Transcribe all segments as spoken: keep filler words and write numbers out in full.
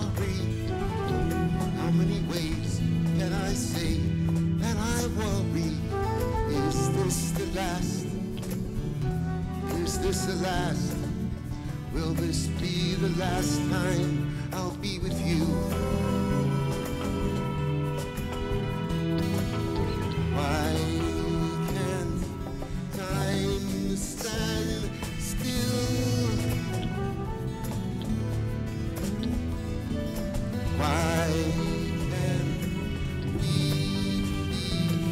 sorry. How many ways can I say that I worry? Is this the last? Is this the last? Will this be the last time I'll be with you? Why can't time stand still? Why can't we be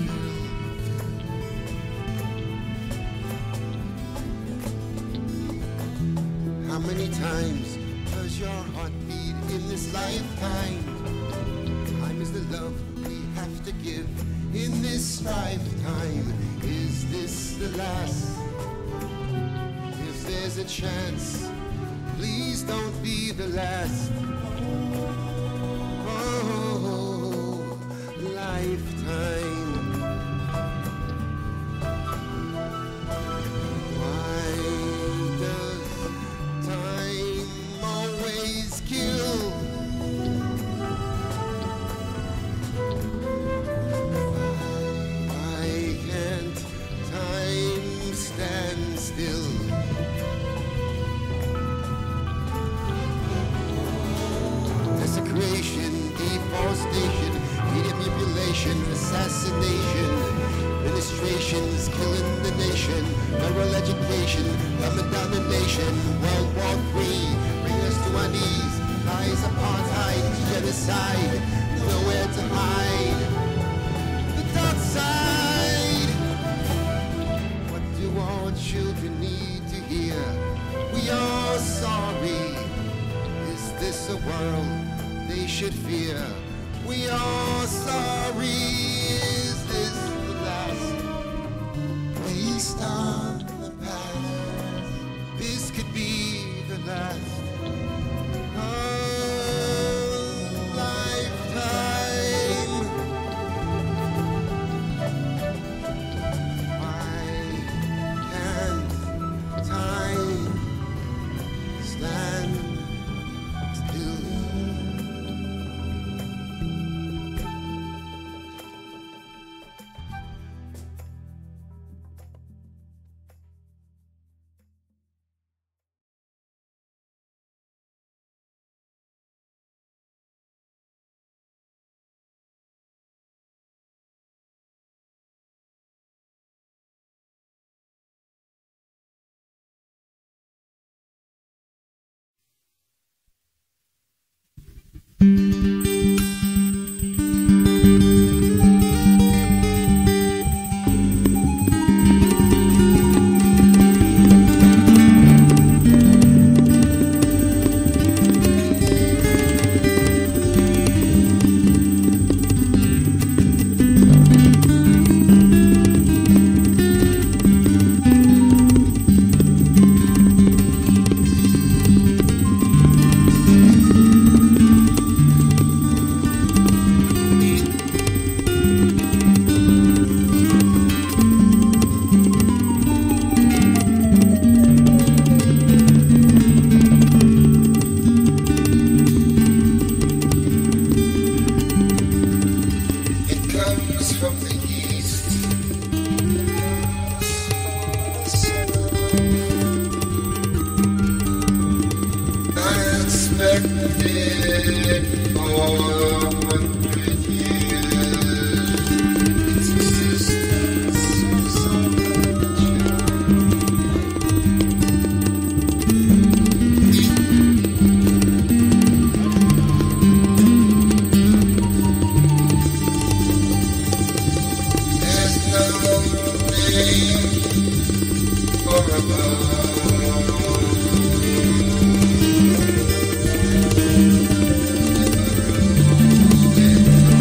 filled? How many times does your heart beat in this lifetime? Time is the love we have to give in this lifetime. Is this the last? If there's a chance, please don't be the last. Oh, lifetime. Why does time always kill? Why can't time stand still? Desecration, deforestation, media manipulation, assassination, administrations killing the nation, moral education, government domination, World War Three, bring us to our knees, lies, apartheid, genocide, nowhere to hide. The dark side. What do our children need to hear? We are sorry. Is this a world they should fear? We are sorry. Is this the last waste of the past? This could be the last of lifetime. Why can't time stand still? Thank you.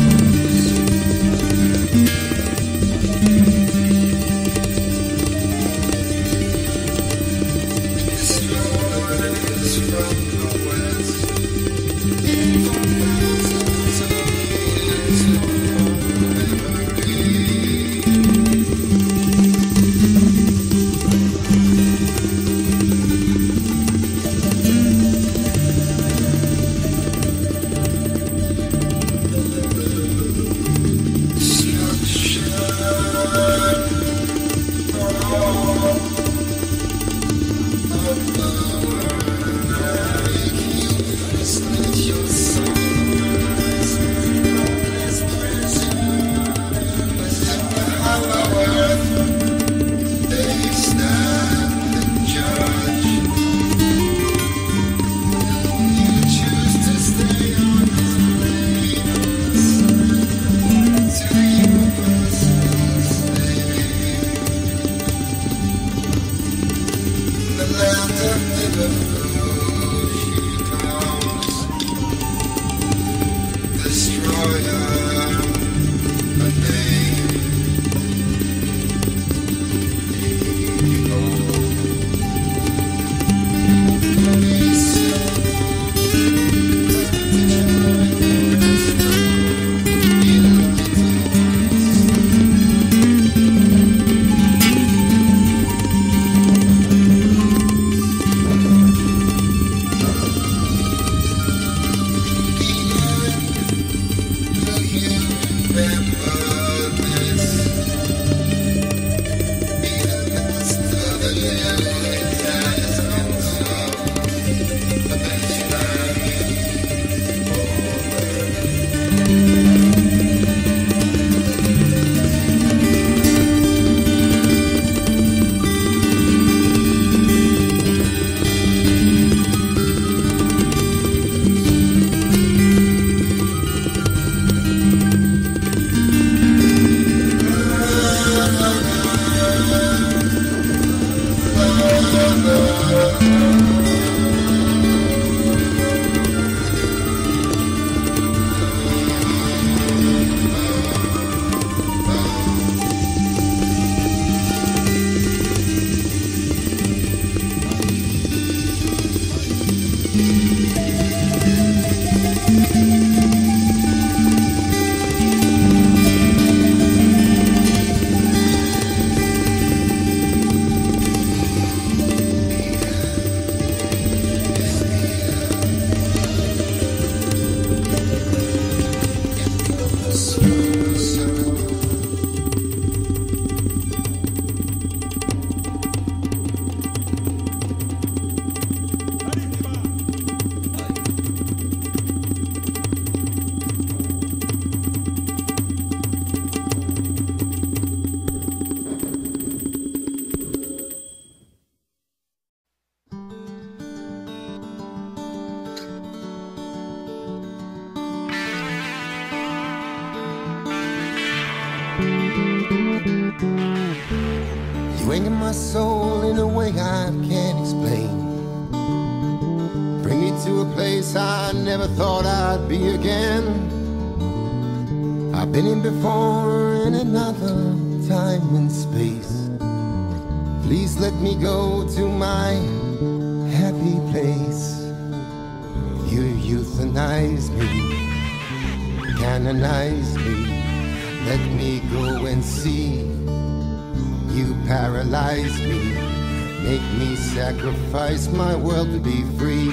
You anchor my soul in a way I can't explain. Bring me to a place I never thought I'd be again. I've been in before in another time and space. Please let me go to my happy place. You euthanize me, canonize me. Let me go and see. You paralyze me, make me sacrifice my world to be free.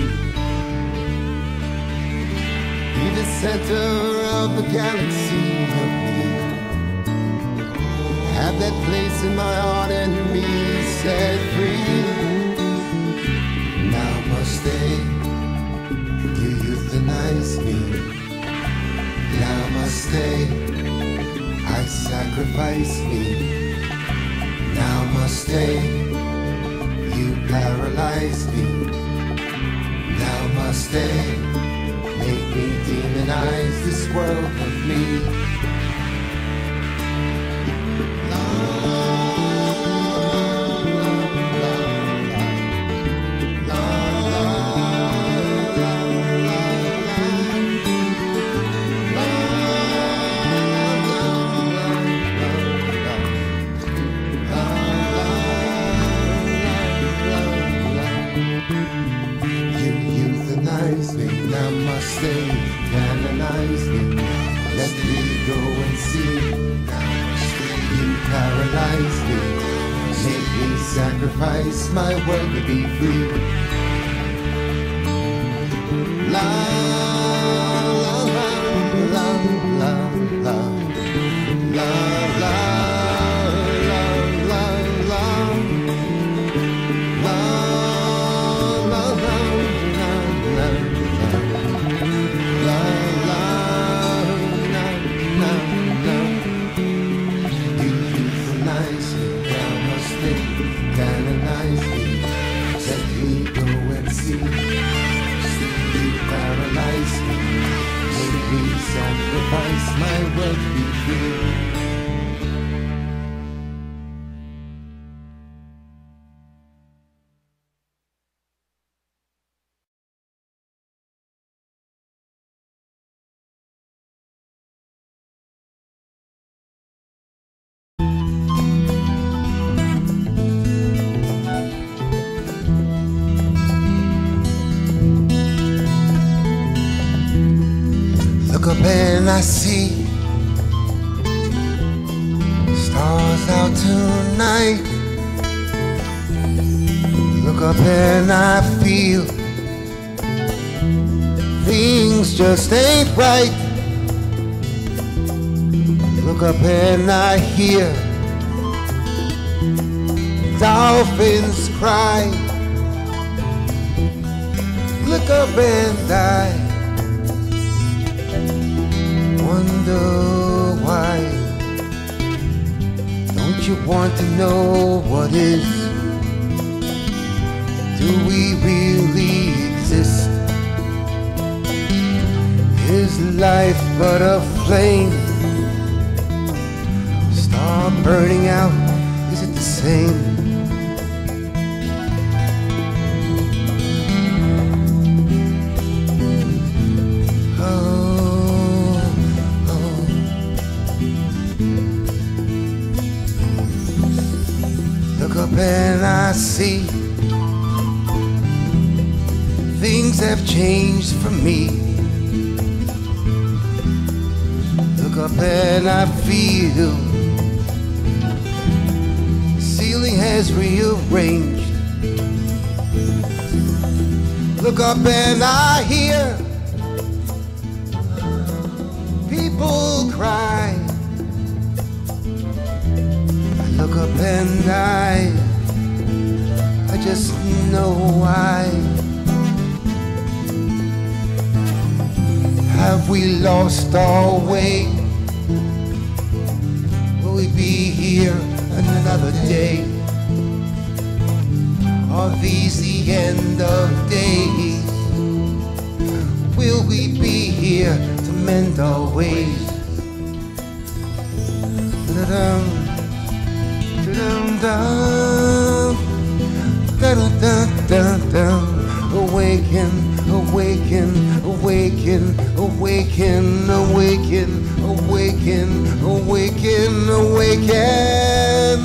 Be the center of the galaxy of me. Have that place in my heart and be set free. Namaste, you euthanize me. Namaste, I sacrifice me. Namaste, you paralyze me. Namaste, make me demonize this world of me. Namaste, canonize me. Let me go and see. Namaste, you paralyze me. Make me sacrifice my world to be free. La la la la la la la la. Canonize me, let me go and see. You paralyze me, make me sacrifice my world to be free. Look up and I see stars out tonight. Look up and I feel things just ain't right. Look up and I hear dolphins cry. Look up and I wonder why. Don't you want to know what is? Do we really exist? Is life but a flame? Star burning out, is it the same? Look up and I see things have changed for me. Look up and I feel the ceiling has rearranged. Look up and I hear people cry. Look up and I, I just know why. Have we lost our way? Will we be here another day? Are these the end of days? Will we be here to mend our ways? Da-dum. Awaken, awaken, awaken, awaken, awaken, awaken, awaken, awaken.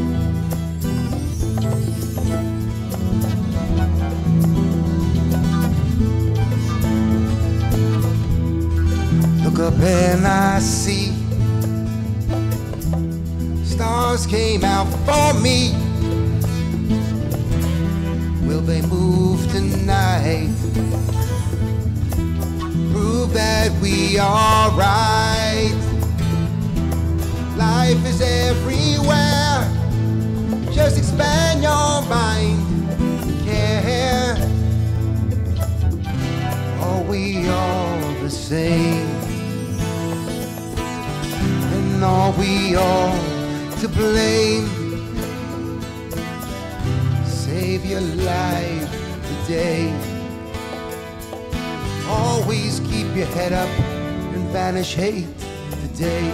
Look up and I see stars came out for me. Will they move tonight? Prove that we are right. Life is everywhere. Just expand your mind. Care. Are we all the same? And are we all to blame? Save your life today. Always keep your head up and banish hate today.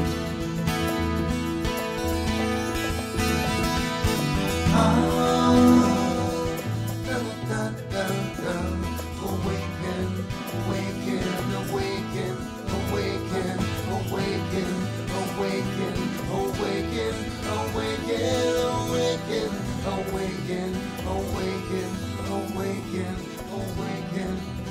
Awaken, awaken, awaken, awaken, awaken, awaken, awaken, awaken, awaken, awaken, awaken, awaken, awaken.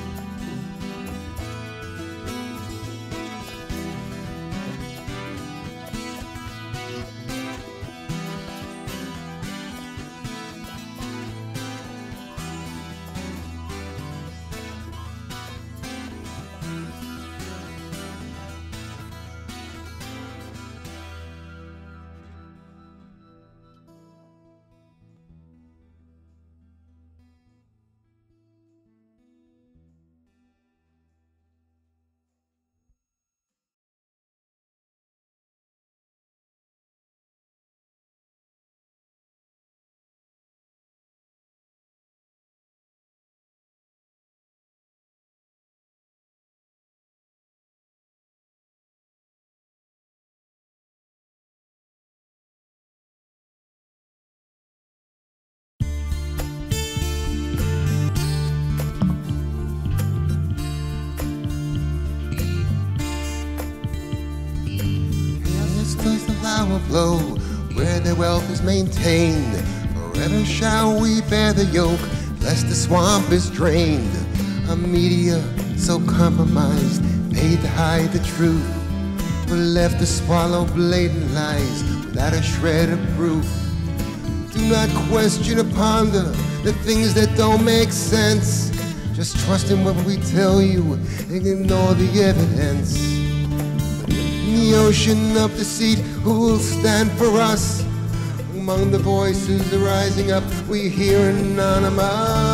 Flow where their wealth is maintained. Forever shall we bear the yoke, lest the swamp is drained. A media so compromised, paid to hide the truth. We're left to swallow blatant lies without a shred of proof. Do not question or ponder the things that don't make sense. Just trust in what we tell you and ignore the evidence. In the ocean of deceit, who will stand for us? Among the voices rising up, we hear anonymous.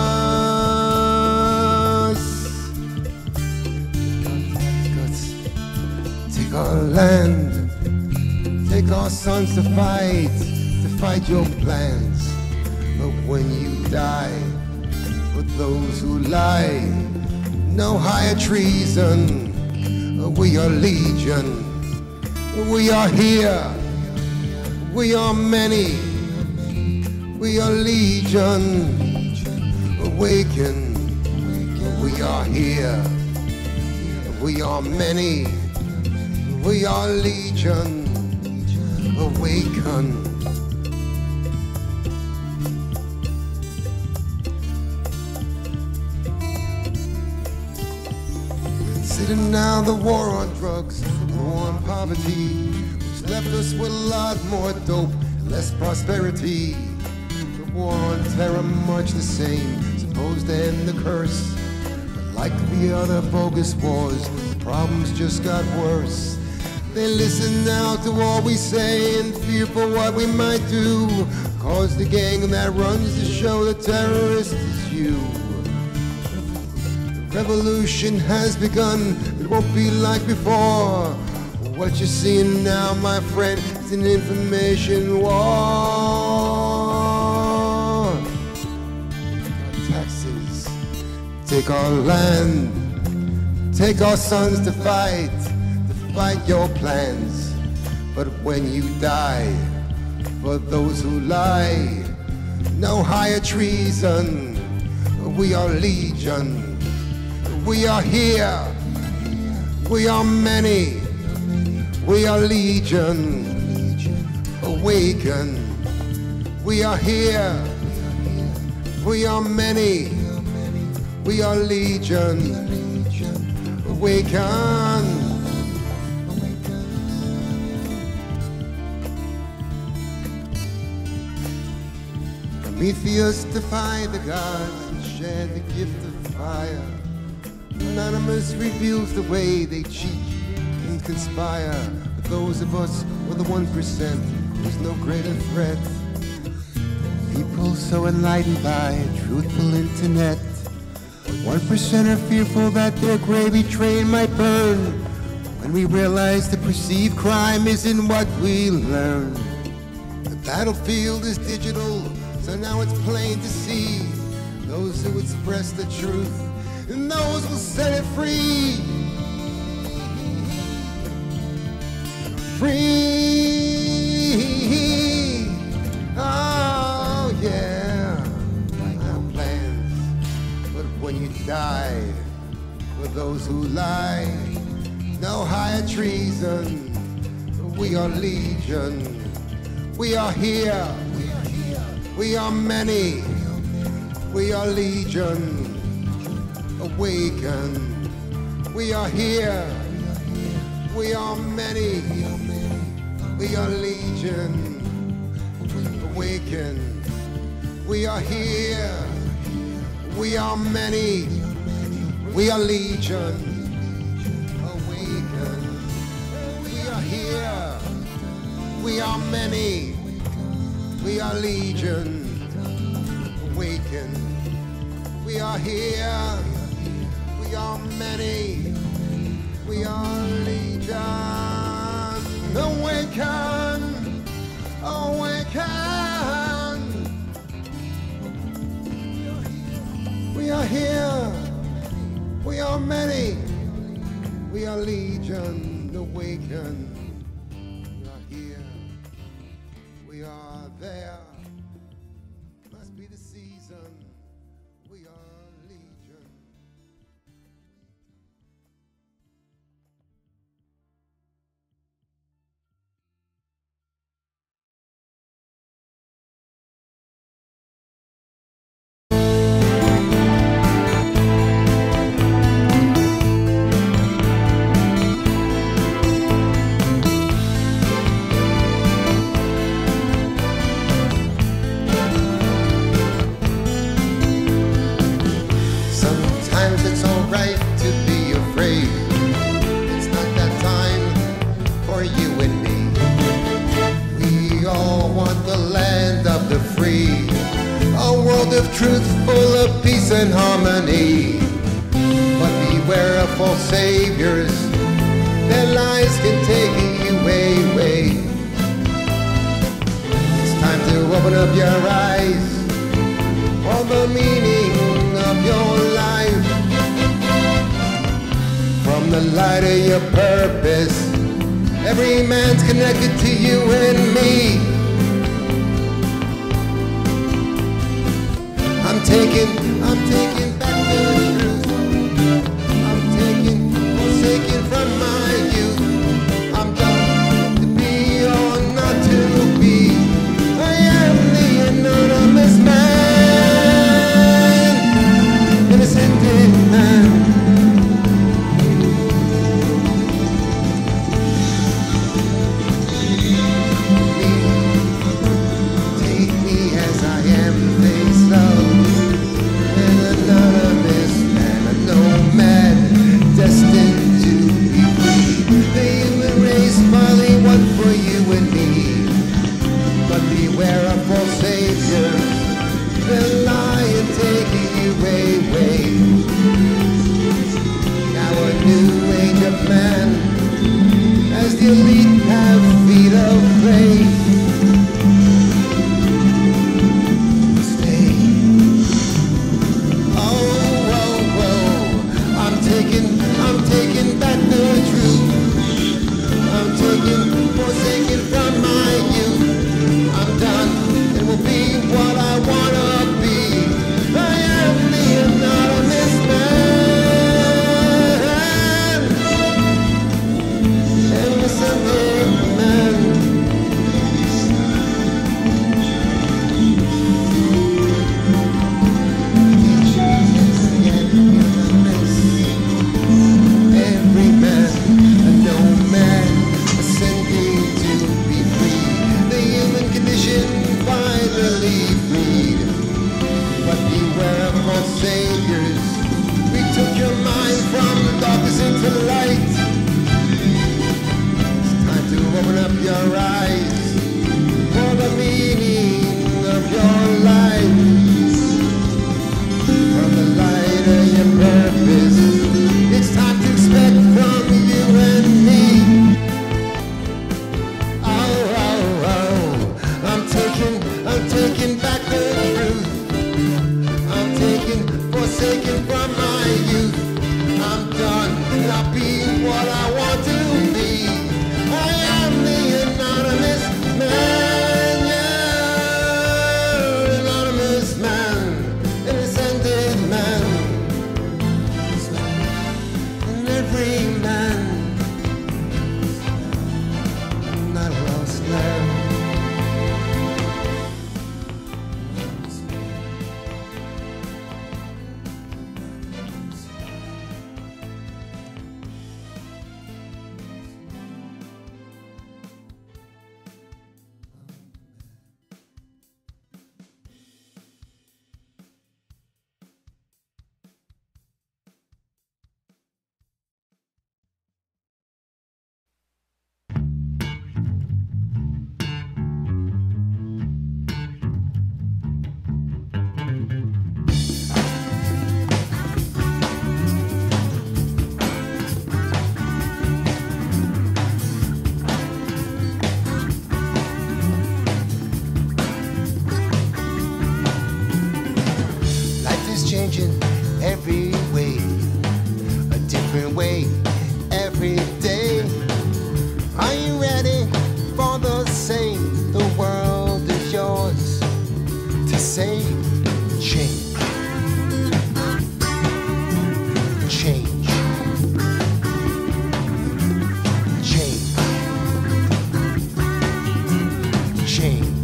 Take our land, take our sons to fight, to fight your plans. But when you die, for those who lie, no higher treason, we are legion. We are here, we are many, we are legion. Awaken, we are here, we are many, we are legion. Awaken. Consider now the war on drugs, the war on poverty, which left us with a lot more dope, less prosperity. The war on terror, much the same, supposed to end the curse. But like the other bogus wars, the problems just got worse. They listen now to all we say and fear for what we might do, cause the gang that runs the show, the terrorist is you. Revolution has begun, it won't be like before. What you're seeing now, my friend, is an information war. Take our taxes, take our land, take our sons to fight, to fight your plans. But when you die, for those who lie. No higher treason, we are legion. We are here, we are many, we are legion. Awaken, we are here, we are many, we are legion. Awaken. Prometheus defied the gods and shared the gift of fire. Anonymous reveals the way they cheat and conspire. But those of us with the one percent, there's no greater threat. People so enlightened by a truthful internet. One percent are fearful that their gravy train might burn. When we realize the perceived crime isn't what we learn. The battlefield is digital, so now it's plain to see those who express the truth, and those will set it free. Free. Oh yeah, I have plans, but when you die, for those who lie, no higher treason. We are legion. We are here. We are many, we are legion. Awaken, we are here, we are many, we are legion. Awaken, we are here, we are many, we are legion. Awaken, we are here, we are many, we are legion. Awaken. We are here. We are many. We are legion. Awaken. Awaken. We are here. We are many. We are legion. Awaken. We are here. We are there. Must be the season. We are legion. Of truth full of peace and harmony, but beware of false saviors, their lies can take you way, way. It's time to open up your eyes for the meaning of your life. From the light of your purpose, every man's connected to you and me. I'm taking, I'm taking back the truth. I'm taking, forsaken from my youth. I'm done to be or not to be. I am the anonymous man, innocent man. Take me as I am, face love. Destined to be free. The human race finally won for you and me. But beware of false saviors, they'll lie and take you way, way. Now a new age of man, as the elite have feet of clay. Stay. Oh, oh, oh, I'm taking I'm taking back the truth. I'm taking, forsaken from my youth. I'm day. Are you ready for the same? The world is yours to save. Change. Change. Change. Change.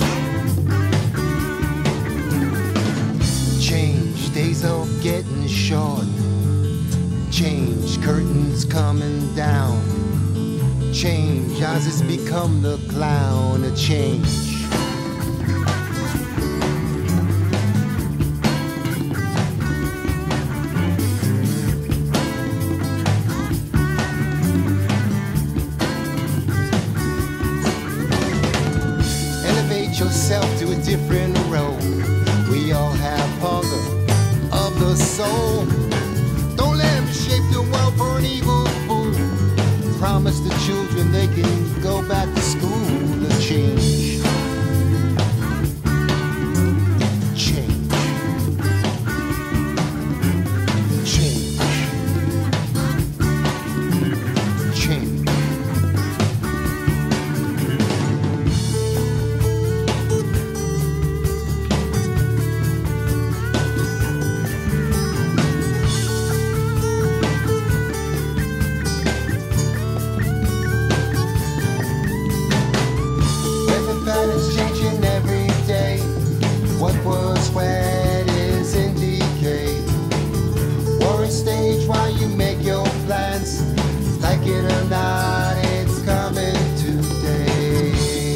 Change. Days are getting short. Change. Curtains coming down. Change. Ours has become the clown of change. Yourself to a different road. We all have hunger of the soul. Don't let them shape the world for an evil fool. Promise the children they can go back to school to change. Change. Change. Change. It's changing every day. What was wet is in decay. War stage while you make your plans. Like it or not, it's coming today.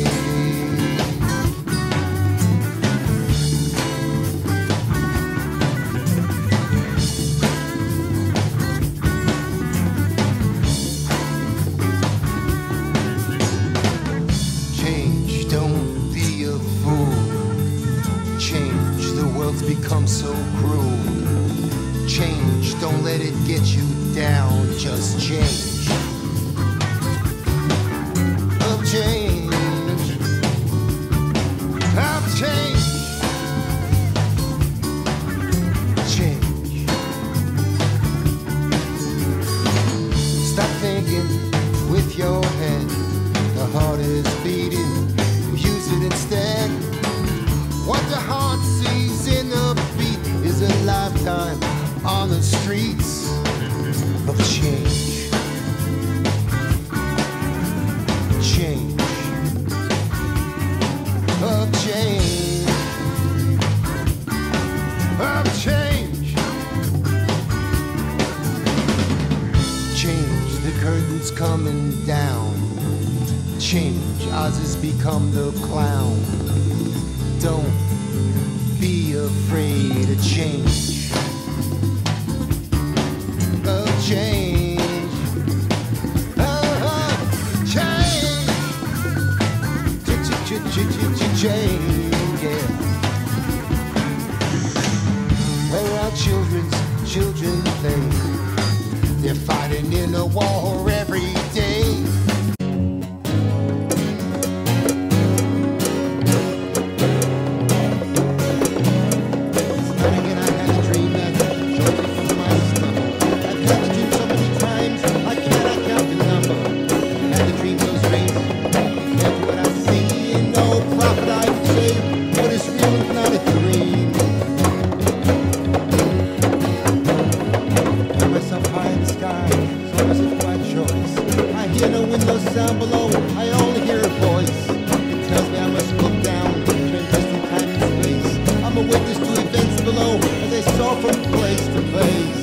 Change, don't be a fool. Change, the world's become so cruel. Change, don't let it get you down. Just change. Of change. Of change. Change. Stop thinking with your head. The heart is beating, use it instead. What the heart sees in the beat is a lifetime on the streets of change. Change. Of change. Of change. Change, the curtain's coming down. Change, ours has become the clown. Don't be afraid of change. Of change. Of change. Change, yeah. Where our children's children play. They're fighting in a war every day. Down below, I only hear a voice. It tells me I must look down, transcending time and space. I'm a witness to events below as they soar from place to place.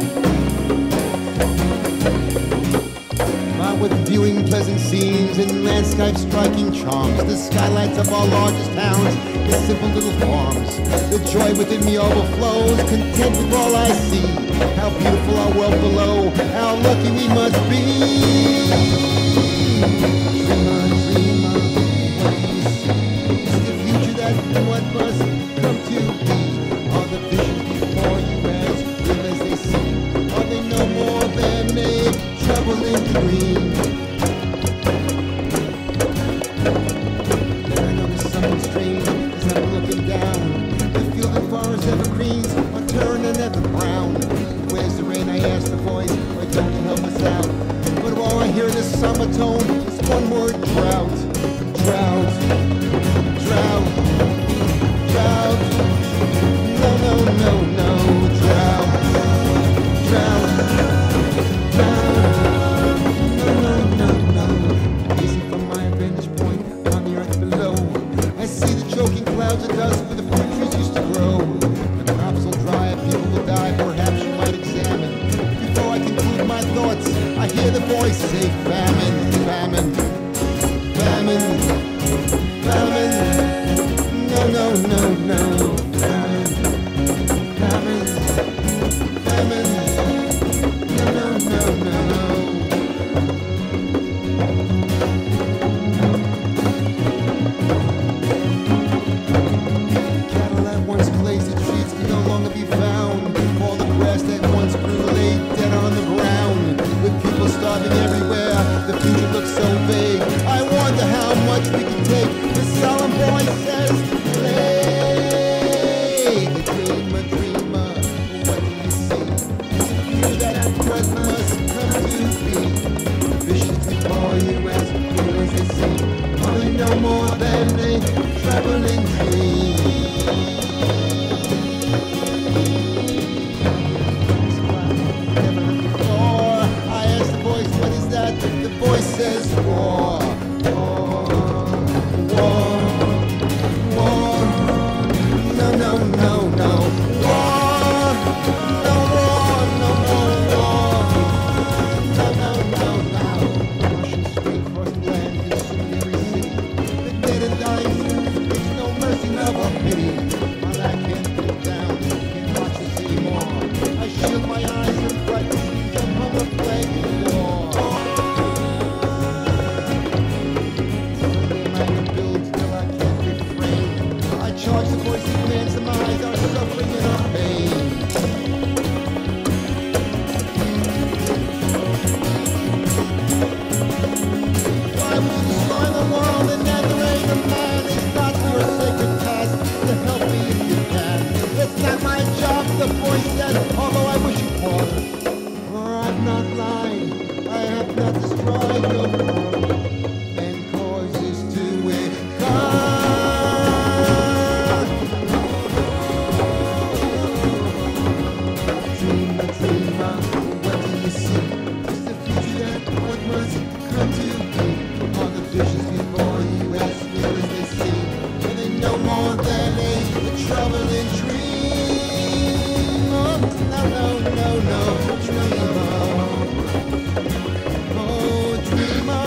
My with viewing pleasant scenes and landscape striking charms, the skylights of our largest towns, the simple little farms. The joy within me overflows, content with all I see. How beautiful our world below, how lucky we must be. Dreamer, dreamer, what do you see? Is the future that what must come to be? Are the visions before you as real as they seem? Are they no more than a troubling dream? Then I notice something strange as I'm looking down. The field and forest evergreens are turning ever brown. Where's the rain? I ask the voice. Why don't you help us out? But all I hear in a summer tone. It's one word: drought, drought, drought, drought. No, no, no, no, drought, drought, drought. No, no, no, no. Gazing from my vantage point on the earth below, I see the choking clouds of dust where the fruit trees used to grow. The crops will dry and people will die. Perhaps you might examine. Before I conclude my thoughts, I hear the voice say famine, famine, famine, famine. No, no, no, no. Famine, famine, famine. No, no, no, no. Cattle that once grazed the trees can no longer be found. All the grass that once grew lay dead on the ground. With people starving everywhere, the future looks so vague. I wonder how much we can take. The solemn voice says, play. The dreamer, dreamer, what do you see? You that what must come to be. Visions before you as real as they seem. Only no more than a traveling dream. The voice says war, war, war, war. No, no, no, no. War, no war, no more war. No, no, no, no. Russian street across the land, consuming every city. The dead and dying, there's no mercy, no pity. While I can't put down, can't watch this anymore. I shield my eyes from bright dreams of hunger, plague, and war. Charge the voice that commands the minds, our suffering and our pain. Why would you destroy the world and then the reign of man? It's not your sacred task to help me if you can. It's not my job, the voice says, although I wish it was. For I've not lied, I have not destroyed your world and causes to it come. No, no, no, dreamer. Oh, dreamer.